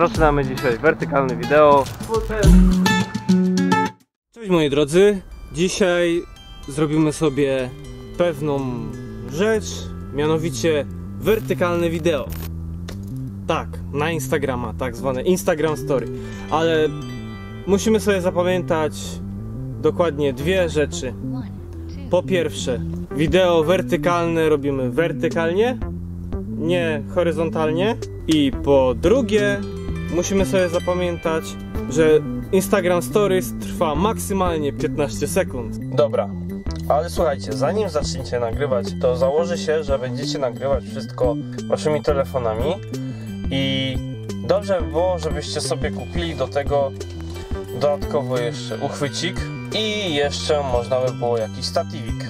Rozpoczynamy dzisiaj wertykalne wideo. Cześć moi drodzy, dzisiaj zrobimy sobie pewną rzecz, mianowicie wertykalne wideo. Tak, na Instagrama, tak zwane Instagram Story. Ale musimy sobie zapamiętać dokładnie dwie rzeczy. Po pierwsze, wideo wertykalne robimy wertykalnie, nie horyzontalnie. I po drugie, musimy sobie zapamiętać, że Instagram Stories trwa maksymalnie 15 sekund. Dobra, ale słuchajcie, zanim zaczniecie nagrywać, to założy się, że będziecie nagrywać wszystko waszymi telefonami i dobrze by było, żebyście sobie kupili do tego dodatkowo jeszcze uchwycik i jeszcze można by było jakiś statiwik.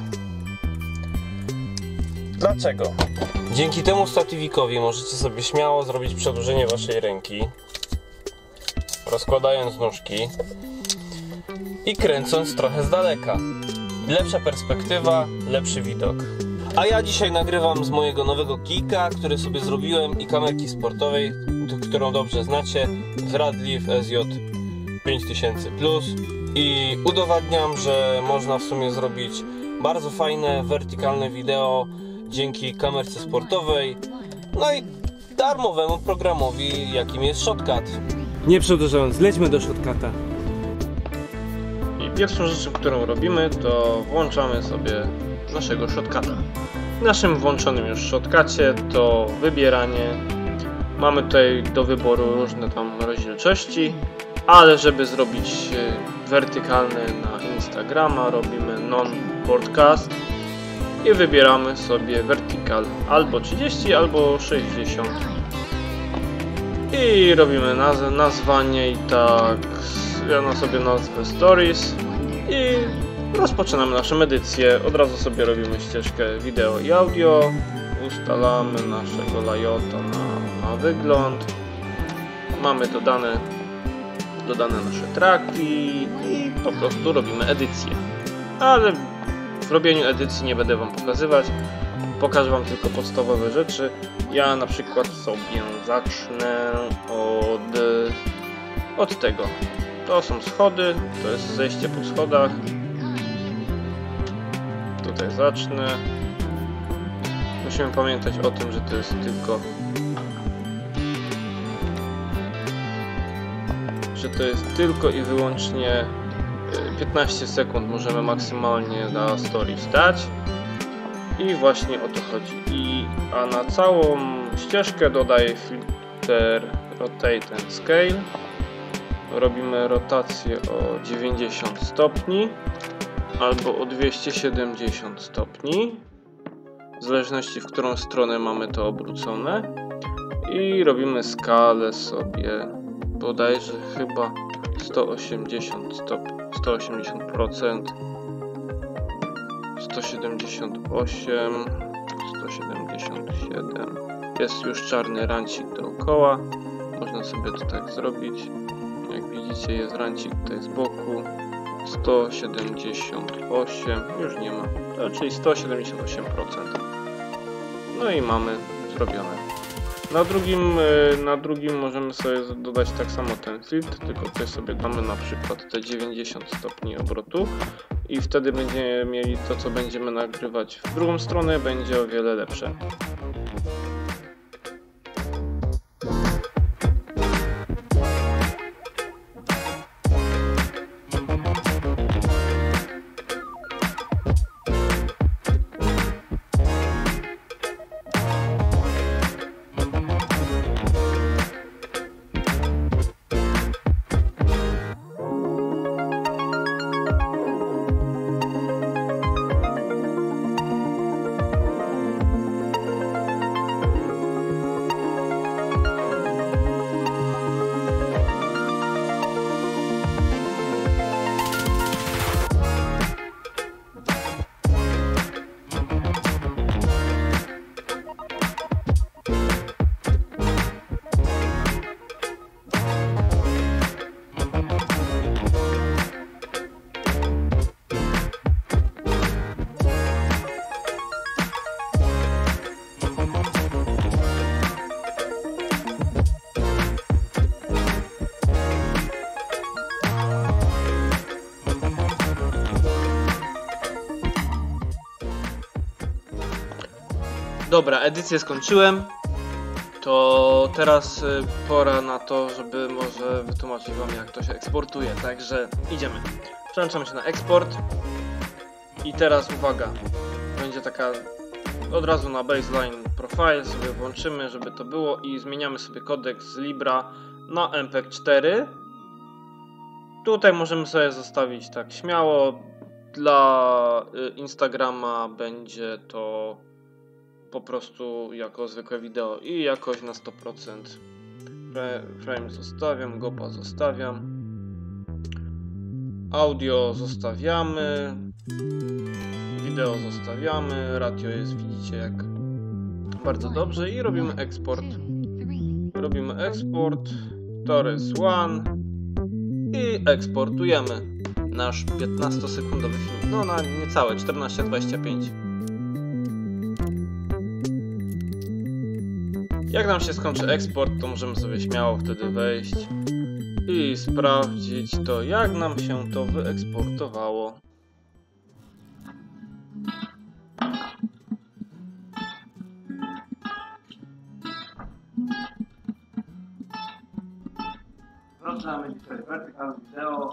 Dlaczego? Dzięki temu statiwikowi możecie sobie śmiało zrobić przedłużenie waszej ręki, rozkładając nóżki i kręcąc trochę z daleka. Lepsza perspektywa, lepszy widok. A ja dzisiaj nagrywam z mojego nowego kijka, który sobie zrobiłem, i kamerki sportowej, którą dobrze znacie, z Radleaf SJ 5000+, i udowadniam, że można w sumie zrobić bardzo fajne, wertykalne wideo dzięki kamerce sportowej, no i darmowemu programowi, jakim jest Shotcut. Nie przedłużając, lećmy do Shotcuta. I pierwszą rzeczą, którą robimy, to włączamy sobie naszego Shotcuta. W naszym włączonym już Shotcucie to wybieranie. Mamy tutaj do wyboru różne tam rozdzielczości, ale żeby zrobić wertykalne na Instagrama, robimy non-broadcast i wybieramy sobie vertical albo 30, albo 60 i robimy nazwanie i tak, ja sobie nazwę Stories i rozpoczynamy naszą edycję. Od razu sobie robimy ścieżkę wideo i audio, ustalamy naszego layouta na wygląd, mamy dodane nasze traki i po prostu robimy edycję. Ale w robieniu edycji nie będę wam pokazywać, pokażę wam tylko podstawowe rzeczy. Ja na przykład sobie zacznę od tego. To są schody, to jest zejście po schodach. Tutaj zacznę. Musimy pamiętać o tym, że to jest tylko i wyłącznie 15 sekund możemy maksymalnie na story wstać i właśnie o to chodzi. A na całą ścieżkę dodaję filtr Rotate and Scale. Robimy rotację o 90 stopni albo o 270 stopni, w zależności w którą stronę mamy to obrócone, i robimy skalę sobie bodajże chyba 180 stopni, 180%, 178, 177. Jest już czarny rancik dookoła. Można sobie to tak zrobić. Jak widzicie, jest rancik tutaj z boku. 178, już nie ma, czyli 178%. No i mamy zrobione. Na drugim możemy sobie dodać tak samo ten filtr, tylko tutaj sobie damy na przykład te 90 stopni obrotu i wtedy będziemy mieli to, co będziemy nagrywać w drugą stronę, będzie o wiele lepsze. Dobra, edycję skończyłem. To teraz pora na to, żeby może wytłumaczyć wam, jak to się eksportuje. Także idziemy. Przełączamy się na eksport. I teraz uwaga. Będzie taka od razu na baseline profile sobie włączymy, żeby to było i zmieniamy sobie kodek z Libra na MPEG-4. Tutaj możemy sobie zostawić tak śmiało. Dla Instagrama będzie to po prostu jako zwykłe wideo i jakość na 100%. Frame zostawiam, gopa zostawiam. Audio zostawiamy. Wideo zostawiamy. Ratio jest, widzicie, jak bardzo dobrze. I robimy eksport. Robimy eksport. Torres 1. I eksportujemy nasz 15-sekundowy film. No na niecałe 14:25. Jak nam się skończy eksport, to możemy sobie śmiało wtedy wejść i sprawdzić to, jak nam się to wyeksportowało. Wracamy dzisiaj vertical video.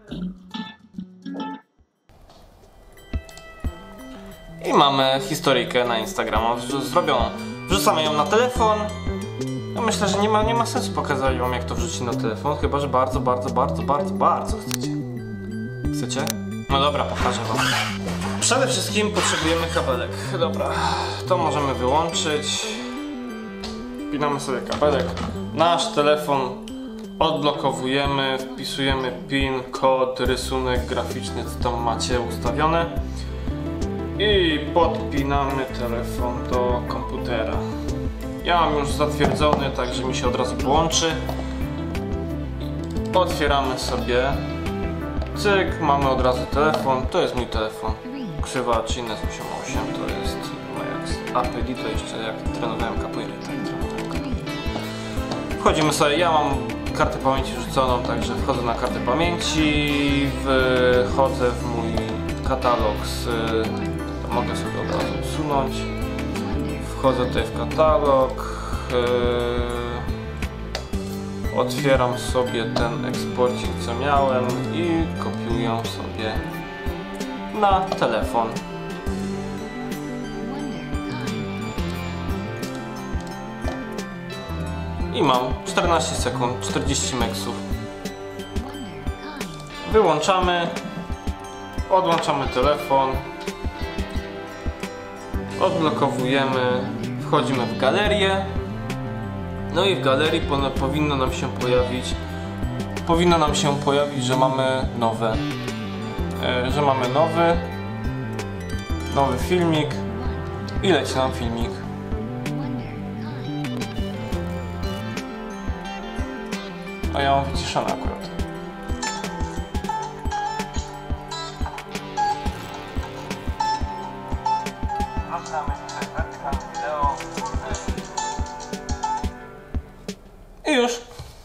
I mamy historyjkę na Instagrama zrobioną. Wrzucamy ją na telefon. Ja myślę, że nie ma sensu pokazać wam, jak to wrzucić na telefon, chyba że bardzo chcecie. Chcecie? No dobra, pokażę wam. Przede wszystkim potrzebujemy kabelek. Dobra, to możemy wyłączyć. Wpinamy sobie kabelek. Nasz telefon odblokowujemy, wpisujemy PIN, kod, rysunek graficzny, co tam macie ustawione. I podpinamy telefon do komputera. Ja mam już zatwierdzony, także mi się od razu połączy. Otwieramy sobie. Cyk, mamy od razu telefon. To jest mój telefon. Krzywa Chines 88 to jest jak APD, to jeszcze jak trenowałem capoeirę. Wchodzimy sobie, ja mam kartę pamięci wrzuconą, także wchodzę na kartę pamięci. Wchodzę w mój katalog mogę sobie od razu usunąć. Wchodzę tutaj w katalog. Otwieram sobie ten eksporcik, co miałem i kopiuję sobie na telefon. I mam 14 sekund, 40 meksów. Wyłączamy. Odłączamy telefon. Odblokowujemy, wchodzimy w galerię. No i w galerii powinno nam się pojawić, że mamy nowe. Nowy filmik. I leci nam filmik. A ja mam wyciszone akurat. I już.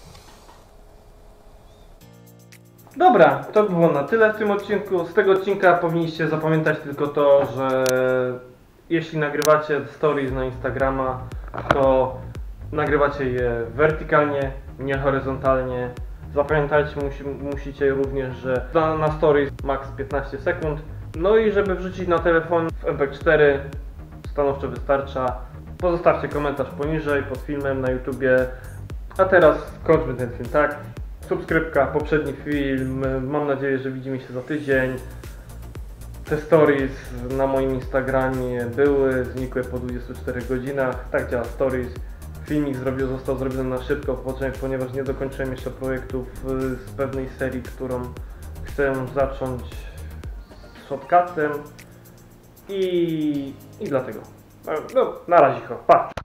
Dobra, to było na tyle w tym odcinku. Z tego odcinka powinniście zapamiętać tylko to, że jeśli nagrywacie stories na Instagrama, to nagrywacie je wertykalnie, nie horyzontalnie. Zapamiętajcie, musicie również, że na stories max 15 sekund. No i żeby wrzucić na telefon w MPEG-4 stanowczo wystarcza. Pozostawcie komentarz poniżej pod filmem na YouTubie. A teraz kończmy ten film, tak? Subskrypka, poprzedni film. Mam nadzieję, że widzimy się za tydzień. Te stories na moim Instagramie były, znikły po 24 godzinach. Tak działa stories. Filmik został zrobiony na szybko, ponieważ nie dokończyłem jeszcze projektów z pewnej serii, którą chcę zacząć z shotcutem. I dlatego. No, na razie, pa!